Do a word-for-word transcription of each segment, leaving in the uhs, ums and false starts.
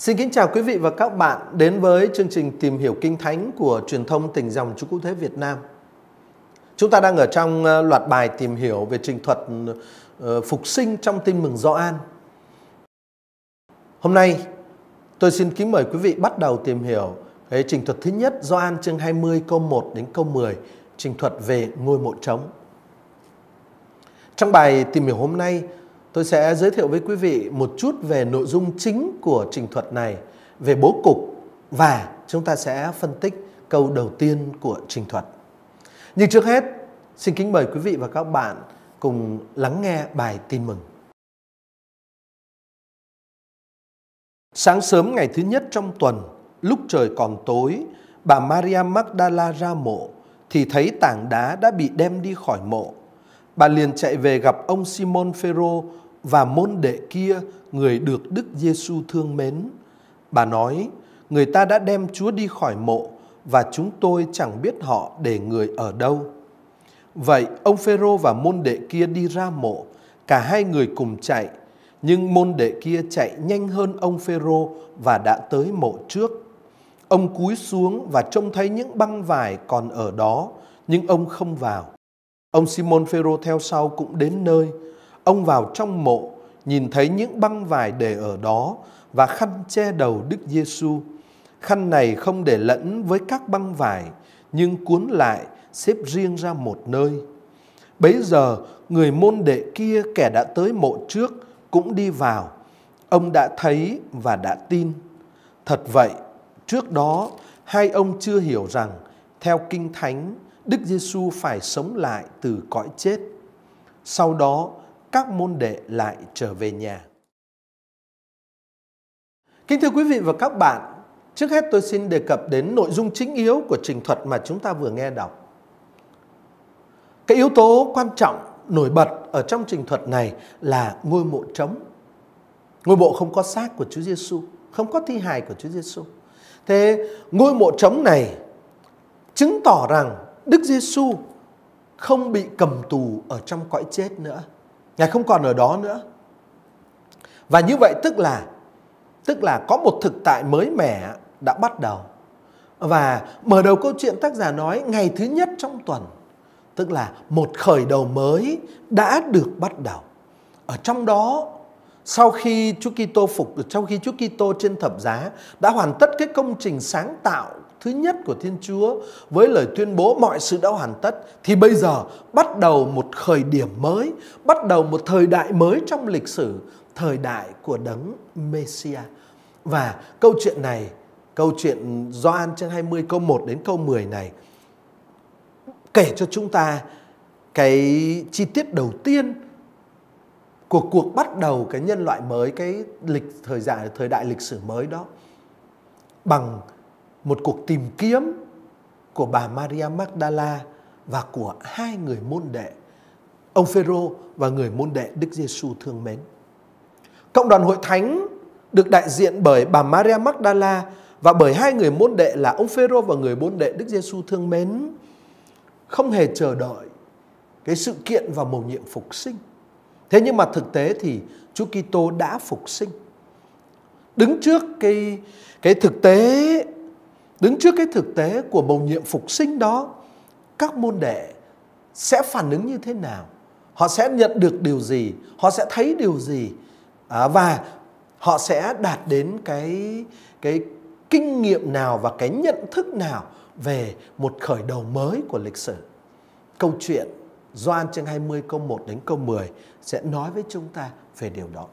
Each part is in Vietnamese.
Xin kính chào quý vị và các bạn đến với chương trình Tìm hiểu Kinh Thánh của truyền thông Tỉnh dòng Chúa Cứu Thế Việt Nam. Chúng ta đang ở trong loạt bài tìm hiểu về trình thuật phục sinh trong Tin mừng Gioan. Hôm nay tôi xin kính mời quý vị bắt đầu tìm hiểu cái trình thuật thứ nhất, Gioan chương hai mươi câu một đến câu mười, trình thuật về ngôi mộ trống. Trong bài tìm hiểu hôm nay, tôi sẽ giới thiệu với quý vị một chút về nội dung chính của trình thuật này, về bố cục, và chúng ta sẽ phân tích câu đầu tiên của trình thuật. Nhưng trước hết, xin kính mời quý vị và các bạn cùng lắng nghe bài tin mừng. Sáng sớm ngày thứ nhất trong tuần, lúc trời còn tối, bà Maria Magdala ra mộ thì thấy tảng đá đã bị đem đi khỏi mộ. Bà liền chạy về gặp ông Simon Phêrô và môn đệ kia, người được Đức Giêsu thương mến. Bà nói: người ta đã đem Chúa đi khỏi mộ và chúng tôi chẳng biết họ để người ở đâu. Vậy ông Phêrô và môn đệ kia đi ra mộ, cả hai người cùng chạy, nhưng môn đệ kia chạy nhanh hơn ông Phêrô và đã tới mộ trước. Ông cúi xuống và trông thấy những băng vải còn ở đó, nhưng ông không vào. Ông Simon Phêrô theo sau cũng đến nơi. Ông vào trong mộ, nhìn thấy những băng vải để ở đó và khăn che đầu Đức Giêsu. Khăn này không để lẫn với các băng vải, nhưng cuốn lại xếp riêng ra một nơi. Bấy giờ người môn đệ kia, kẻ đã tới mộ trước, cũng đi vào. Ông đã thấy và đã tin. Thật vậy, trước đó hai ông chưa hiểu rằng theo Kinh Thánh, Đức Giêsu phải sống lại từ cõi chết. Sau đó các môn đệ lại trở về nhà. Kính thưa quý vị và các bạn, trước hết tôi xin đề cập đến nội dung chính yếu của trình thuật mà chúng ta vừa nghe đọc. Cái yếu tố quan trọng nổi bật ở trong trình thuật này là ngôi mộ trống. Ngôi mộ không có xác của Chúa Giêsu, không có thi hài của Chúa Giêsu. Thế ngôi mộ trống này chứng tỏ rằng Đức Giêsu không bị cầm tù ở trong cõi chết nữa. Ngài không còn ở đó nữa. Và như vậy tức là tức là có một thực tại mới mẻ đã bắt đầu. Và mở đầu câu chuyện, tác giả nói ngày thứ nhất trong tuần, tức là một khởi đầu mới đã được bắt đầu. Ở trong đó, sau khi Chúa Kitô phục sau khi Chúa Kitô trên thập giá đã hoàn tất cái công trình sáng tạo thứ nhất của Thiên Chúa với lời tuyên bố mọi sự đã hoàn tất, thì bây giờ bắt đầu một khởi điểm mới, bắt đầu một thời đại mới trong lịch sử, thời đại của Đấng Mêsia. Và câu chuyện này, câu chuyện Gioan chương hai mươi câu một đến câu mười này kể cho chúng ta cái chi tiết đầu tiên của cuộc bắt đầu cái nhân loại mới, cái lịch thời đại thời đại lịch sử mới đó, bằng một cuộc tìm kiếm của bà Maria Magdala và của hai người môn đệ, ông Phêrô và người môn đệ Đức Giêsu thương mến. Cộng đoàn hội thánh được đại diện bởi bà Maria Magdala và bởi hai người môn đệ là ông Phêrô và người môn đệ Đức Giêsu thương mến không hề chờ đợi cái sự kiện và mầu nhiệm phục sinh. Thế nhưng mà thực tế thì Chúa Kitô đã phục sinh. Đứng trước cái cái thực tế Đứng trước cái thực tế của mầu nhiệm phục sinh đó, các môn đệ sẽ phản ứng như thế nào? Họ sẽ nhận được điều gì? Họ sẽ thấy điều gì? À, và họ sẽ đạt đến cái, cái kinh nghiệm nào và cái nhận thức nào về một khởi đầu mới của lịch sử? Câu chuyện Gioan chương hai mươi câu một đến câu mười sẽ nói với chúng ta về điều đó.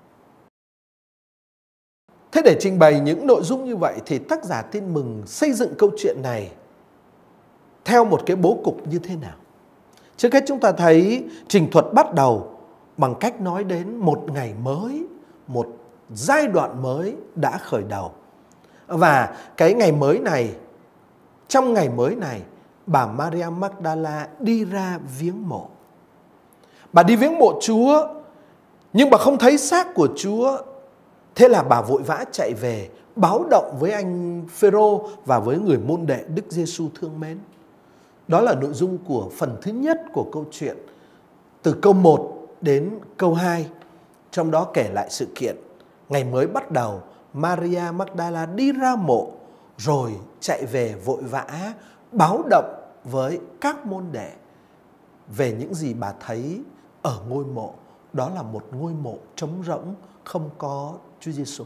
Thế để trình bày những nội dung như vậy thì tác giả Tin mừng xây dựng câu chuyện này theo một cái bố cục như thế nào? Trước hết chúng ta thấy trình thuật bắt đầu bằng cách nói đến một ngày mới, một giai đoạn mới đã khởi đầu. Và cái ngày mới này, trong ngày mới này, bà Maria Magdala đi ra viếng mộ. Bà đi viếng mộ Chúa, nhưng bà không thấy xác của Chúa. Thế là bà vội vã chạy về báo động với anh Phêrô và với người môn đệ Đức Giêsu thương mến. Đó là nội dung của phần thứ nhất của câu chuyện, từ câu một đến câu hai. Trong đó kể lại sự kiện ngày mới bắt đầu Maria Magdala đi ra mộ rồi chạy về vội vã báo động với các môn đệ về những gì bà thấy ở ngôi mộ. Đó là một ngôi mộ trống rỗng, không có Chúa Giêsu.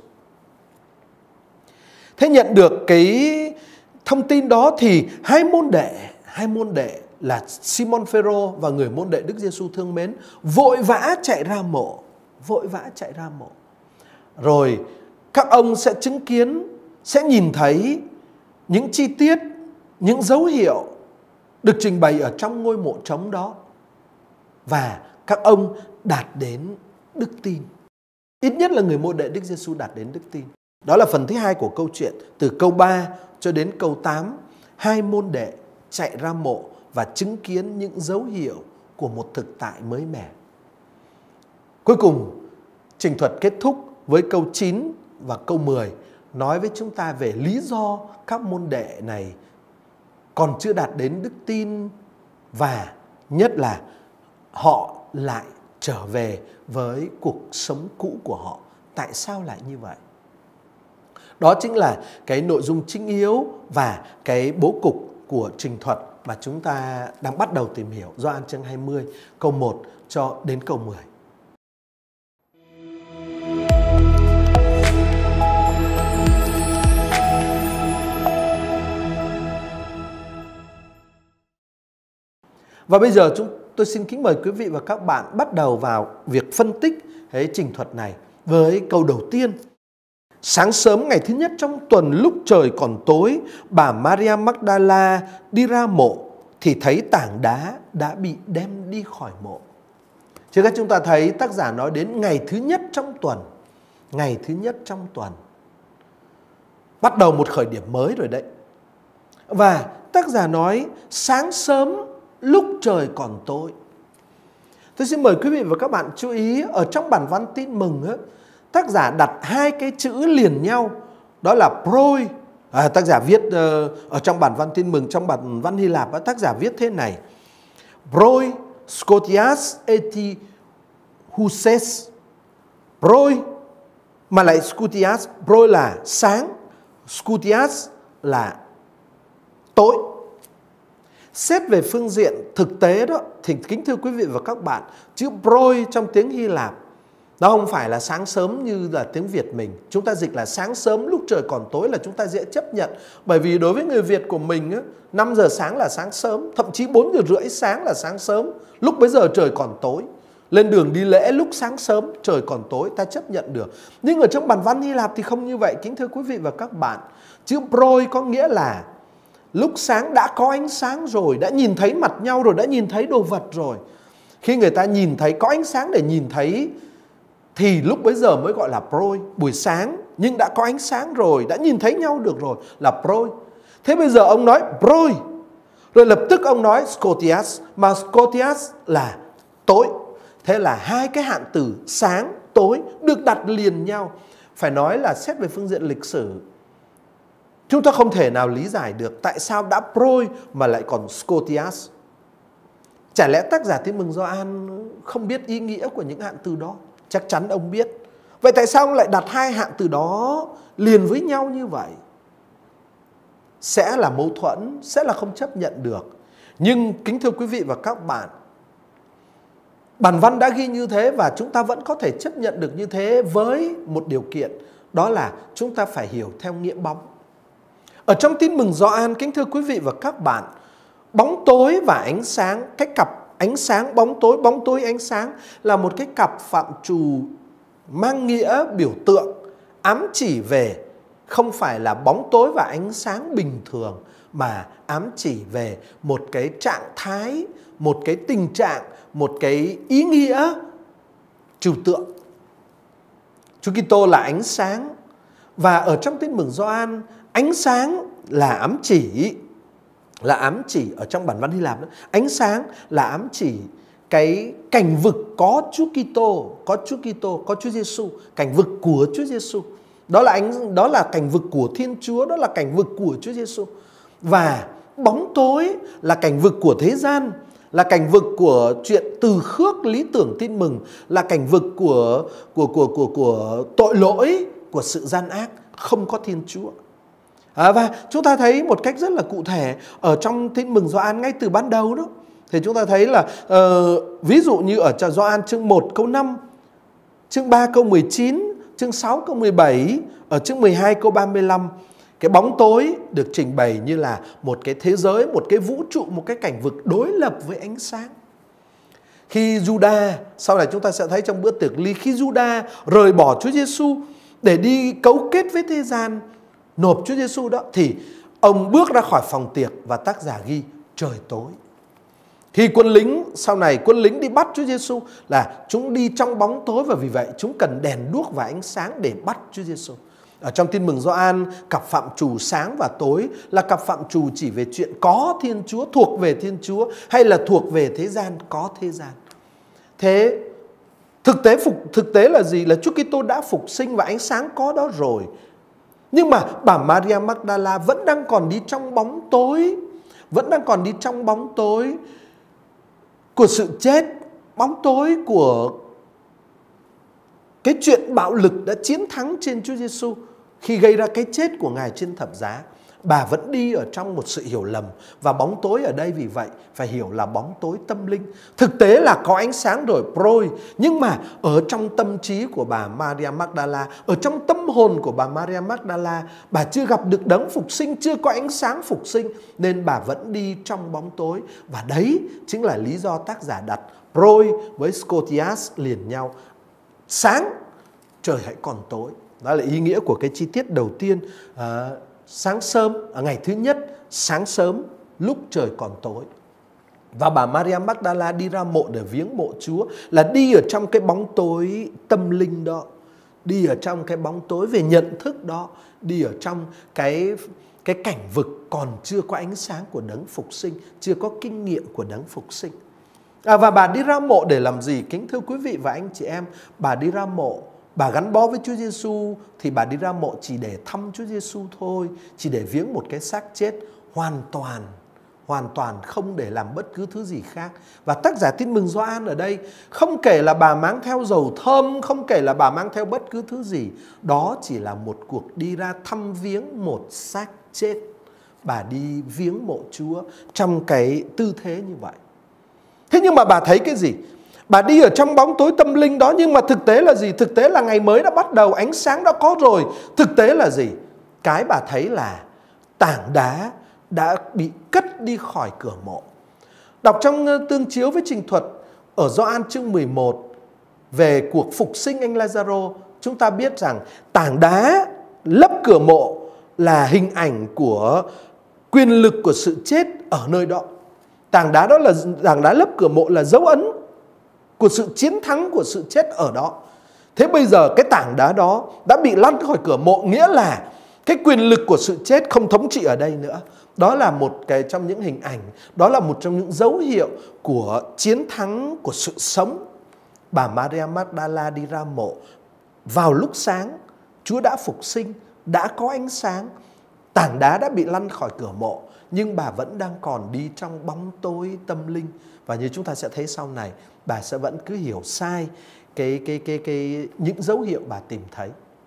Thế nhận được cái thông tin đó thì hai môn đệ, hai môn đệ là Simon Phêrô và người môn đệ Đức Giêsu thương mến vội vã chạy ra mộ, vội vã chạy ra mộ. Rồi các ông sẽ chứng kiến, sẽ nhìn thấy những chi tiết, những dấu hiệu được trình bày ở trong ngôi mộ trống đó. Và các ông đạt đến đức tin. Ít nhất là người môn đệ Đức Giêsu đạt đến đức tin. Đó là phần thứ hai của câu chuyện, từ câu ba cho đến câu tám. Hai môn đệ chạy ra mộ và chứng kiến những dấu hiệu của một thực tại mới mẻ. Cuối cùng, trình thuật kết thúc với câu chín và câu mười nói với chúng ta về lý do các môn đệ này còn chưa đạt đến đức tin, và nhất là họ lại trở về với cuộc sống cũ của họ. Tại sao lại như vậy? Đó chính là cái nội dung chính yếu và cái bố cục của trình thuật mà chúng ta đang bắt đầu tìm hiểu. Gioan chương hai mươi câu một cho đến câu mười. Và bây giờ chúng tôi xin kính mời quý vị và các bạn bắt đầu vào việc phân tích cái trình thuật này với câu đầu tiên. Sáng sớm ngày thứ nhất trong tuần, lúc trời còn tối, bà Maria Magdala đi ra mộ thì thấy tảng đá đã bị đem đi khỏi mộ. Trước hết chúng ta thấy tác giả nói đến ngày thứ nhất trong tuần. Ngày thứ nhất trong tuần. Bắt đầu một khởi điểm mới rồi đấy. Và tác giả nói sáng sớm lúc trời còn tối. Tôi xin mời quý vị và các bạn chú ý, ở trong bản văn tin mừng ấy, tác giả đặt hai cái chữ liền nhau, đó là proi. À, tác giả viết uh, ở trong bản văn tin mừng, trong bản văn Hy Lạp, tác giả viết thế này: proi skotias eti huses. Proi mà lại skotias. Proi là sáng, skotias là tối. Xét về phương diện thực tế đó thì kính thưa quý vị và các bạn, chữ proi trong tiếng Hy Lạp nó không phải là sáng sớm như là tiếng Việt mình. Chúng ta dịch là sáng sớm lúc trời còn tối là chúng ta dễ chấp nhận. Bởi vì đối với người Việt của mình, năm giờ sáng là sáng sớm, thậm chí bốn giờ rưỡi sáng là sáng sớm. Lúc bấy giờ trời còn tối. Lên đường đi lễ lúc sáng sớm, trời còn tối, ta chấp nhận được. Nhưng ở trong bản văn Hy Lạp thì không như vậy, kính thưa quý vị và các bạn. Chữ proi có nghĩa là lúc sáng đã có ánh sáng rồi, đã nhìn thấy mặt nhau rồi, đã nhìn thấy đồ vật rồi. Khi người ta nhìn thấy, có ánh sáng để nhìn thấy, thì lúc bấy giờ mới gọi là proi. Buổi sáng nhưng đã có ánh sáng rồi, đã nhìn thấy nhau được rồi là proi. Thế bây giờ ông nói proi, rồi lập tức ông nói skotias, mà skotias là tối. Thế là hai cái hạn từ sáng, tối được đặt liền nhau. Phải nói là xét về phương diện lịch sử, chúng ta không thể nào lý giải được tại sao đã proi mà lại còn skotias. Chả lẽ tác giả Tin mừng Gioan không biết ý nghĩa của những hạn từ đó? Chắc chắn ông biết. Vậy tại sao ông lại đặt hai hạn từ đó liền với nhau như vậy? Sẽ là mâu thuẫn, sẽ là không chấp nhận được. Nhưng kính thưa quý vị và các bạn, bản văn đã ghi như thế và chúng ta vẫn có thể chấp nhận được như thế với một điều kiện. Đó là chúng ta phải hiểu theo nghĩa bóng. Ở trong Tin mừng Gioan, kính thưa quý vị và các bạn, bóng tối và ánh sáng, cái cặp ánh sáng, bóng tối, bóng tối, ánh sáng là một cái cặp phạm trù mang nghĩa biểu tượng, ám chỉ về không phải là bóng tối và ánh sáng bình thường, mà ám chỉ về một cái trạng thái, một cái tình trạng, một cái ý nghĩa trừu tượng. Chúa Kitô là ánh sáng, và ở trong Tin mừng Gioan, ánh sáng là ám chỉ, là ám chỉ ở trong bản văn Hy Lạp đó, ánh sáng là ám chỉ cái cảnh vực có Chúa Kitô, có Chúa Kitô, có Chúa Giêsu, cảnh vực của Chúa Giêsu. Đó là ánh đó là cảnh vực của Thiên Chúa, đó là cảnh vực của Chúa Giêsu. Và bóng tối là cảnh vực của thế gian, là cảnh vực của chuyện từ khước lý tưởng tin mừng, là cảnh vực của của của của của tội lỗi, của sự gian ác, không có Thiên Chúa. À, và chúng ta thấy một cách rất là cụ thể ở trong Tin Mừng Gioan ngay từ ban đầu đó. Thì chúng ta thấy là uh, ví dụ như ở Gioan chương một câu năm, chương ba câu mười chín, chương sáu câu mười bảy, ở chương mười hai câu ba mươi lăm, cái bóng tối được trình bày như là một cái thế giới, một cái vũ trụ, một cái cảnh vực đối lập với ánh sáng. Khi Juda, sau này chúng ta sẽ thấy trong bữa tiệc ly, khi Juda rời bỏ Chúa Giêsu để đi cấu kết với thế gian, nộp Chúa Giêsu đó, thì ông bước ra khỏi phòng tiệc và tác giả ghi trời tối. Khi quân lính, sau này quân lính đi bắt Chúa Giêsu là chúng đi trong bóng tối, và vì vậy chúng cần đèn đuốc và ánh sáng để bắt Chúa Giêsu. Ở trong Tin Mừng Gioan, cặp phạm trù sáng và tối là cặp phạm trù chỉ về chuyện có Thiên Chúa, thuộc về Thiên Chúa, hay là thuộc về thế gian, có thế gian. Thế thực tế phục thực tế là gì? Là Chúa Kitô đã phục sinh và ánh sáng có đó rồi. Nhưng mà bà Maria Magdala vẫn đang còn đi trong bóng tối, vẫn đang còn đi trong bóng tối của sự chết, bóng tối của cái chuyện bạo lực đã chiến thắng trên Chúa Giêsu khi gây ra cái chết của Ngài trên thập giá. Bà vẫn đi ở trong một sự hiểu lầm, và bóng tối ở đây vì vậy phải hiểu là bóng tối tâm linh. Thực tế là có ánh sáng rồi proi, nhưng mà ở trong tâm trí của bà Maria Magdala, ở trong tâm hồn của bà Maria Magdala, bà chưa gặp được đấng phục sinh, chưa có ánh sáng phục sinh, nên bà vẫn đi trong bóng tối. Và đấy chính là lý do tác giả đặt proi với scotias liền nhau. Sáng, trời hãy còn tối. Đó là ý nghĩa của cái chi tiết đầu tiên. à, Sáng sớm, ở ngày thứ nhất, sáng sớm lúc trời còn tối. Và bà Maria Magdala đi ra mộ để viếng mộ Chúa là đi ở trong cái bóng tối tâm linh đó, đi ở trong cái bóng tối về nhận thức đó, đi ở trong cái, cái cảnh vực còn chưa có ánh sáng của đấng phục sinh, chưa có kinh nghiệm của đấng phục sinh. À, và bà đi ra mộ để làm gì? Kính thưa quý vị và anh chị em, bà đi ra mộ, bà gắn bó với Chúa Giêsu thì bà đi ra mộ chỉ để thăm Chúa Giêsu thôi, chỉ để viếng một cái xác chết, hoàn toàn, hoàn toàn không để làm bất cứ thứ gì khác. Và tác giả Tin Mừng Gioan ở đây không kể là bà mang theo dầu thơm, không kể là bà mang theo bất cứ thứ gì. Đó chỉ là một cuộc đi ra thăm viếng một xác chết. Bà đi viếng mộ Chúa trong cái tư thế như vậy. Thế nhưng mà bà thấy cái gì? Bà đi ở trong bóng tối tâm linh đó, nhưng mà thực tế là gì? Thực tế là ngày mới đã bắt đầu, ánh sáng đã có rồi. Thực tế là gì? Cái bà thấy là tảng đá đã bị cất đi khỏi cửa mộ. Đọc trong tương chiếu với trình thuật ở Gioan chương mười một về cuộc phục sinh anh Lazaro, chúng ta biết rằng tảng đá lấp cửa mộ là hình ảnh của quyền lực của sự chết ở nơi đó. Tảng đá đó là tảng đá lấp cửa mộ là dấu ấn của sự chiến thắng của sự chết ở đó. Thế bây giờ cái tảng đá đó đã bị lăn khỏi cửa mộ, nghĩa là cái quyền lực của sự chết không thống trị ở đây nữa. Đó là một cái trong những hình ảnh, đó là một trong những dấu hiệu của chiến thắng của sự sống. Bà Maria Magdala đi ra mộ vào lúc sáng, Chúa đã phục sinh, đã có ánh sáng, tảng đá đã bị lăn khỏi cửa mộ, nhưng bà vẫn đang còn đi trong bóng tối tâm linh. Và như chúng ta sẽ thấy sau này, bà sẽ vẫn cứ hiểu sai cái, cái, cái, cái, những dấu hiệu bà tìm thấy,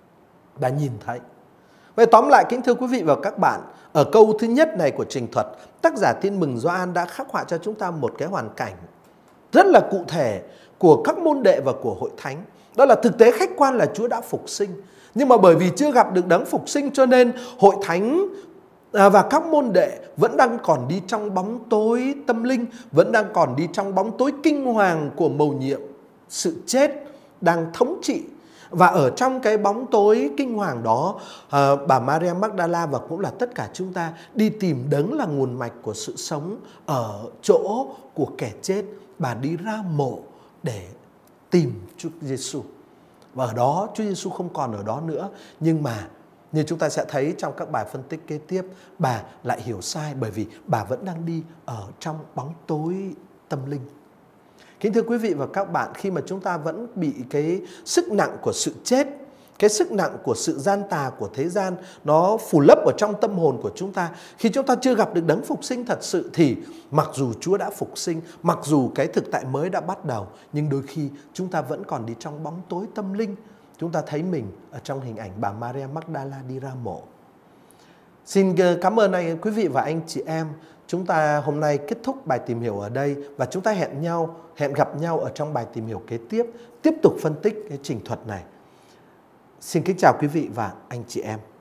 bà nhìn thấy. Vậy tóm lại, kính thưa quý vị và các bạn, ở câu thứ nhất này của trình thuật, tác giả Tin Mừng Gioan đã khắc họa cho chúng ta một cái hoàn cảnh rất là cụ thể của các môn đệ và của hội thánh. Đó là thực tế khách quan là Chúa đã phục sinh. Nhưng mà bởi vì chưa gặp được đấng phục sinh cho nên hội thánh và các môn đệ vẫn đang còn đi trong bóng tối tâm linh, vẫn đang còn đi trong bóng tối kinh hoàng của mầu nhiệm sự chết đang thống trị. Và ở trong cái bóng tối kinh hoàng đó, bà Maria Magdala và cũng là tất cả chúng ta đi tìm đấng là nguồn mạch của sự sống ở chỗ của kẻ chết. Bà đi ra mộ để tìm Chúa Giêsu. Và ở đó Chúa Giêsu không còn ở đó nữa. Nhưng mà như chúng ta sẽ thấy trong các bài phân tích kế tiếp, bà lại hiểu sai bởi vì bà vẫn đang đi ở trong bóng tối tâm linh. Kính thưa quý vị và các bạn, khi mà chúng ta vẫn bị cái sức nặng của sự chết, cái sức nặng của sự gian tà của thế gian nó phủ lấp ở trong tâm hồn của chúng ta, khi chúng ta chưa gặp được đấng phục sinh thật sự, thì mặc dù Chúa đã phục sinh, mặc dù cái thực tại mới đã bắt đầu, nhưng đôi khi chúng ta vẫn còn đi trong bóng tối tâm linh. chúng ta thấy mình ở trong hình ảnh bà Maria Magdala đi ra mộ. Xin cảm ơn anh, quý vị và anh chị em. Chúng ta hôm nay kết thúc bài tìm hiểu ở đây và chúng ta hẹn nhau, hẹn gặp nhau ở trong bài tìm hiểu kế tiếp, tiếp tục phân tích cái trình thuật này. Xin kính chào quý vị và anh chị em.